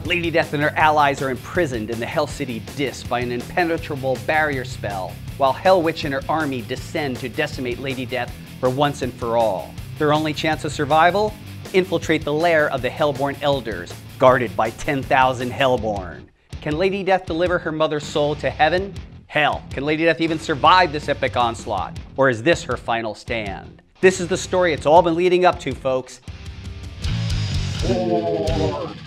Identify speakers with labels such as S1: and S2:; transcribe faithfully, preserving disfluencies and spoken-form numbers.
S1: Lady Death and her allies are imprisoned in the Hell City Dis by an impenetrable barrier spell, while Hell Witch and her army descend to decimate Lady Death for once and for all. Their only chance of survival? Infiltrate the lair of the Hellborn Elders, guarded by ten thousand Hellborn. Can Lady Death deliver her mother's soul to heaven? Hell, can Lady Death even survive this epic onslaught? Or is this her final stand? This is the story it's all been leading up to, folks.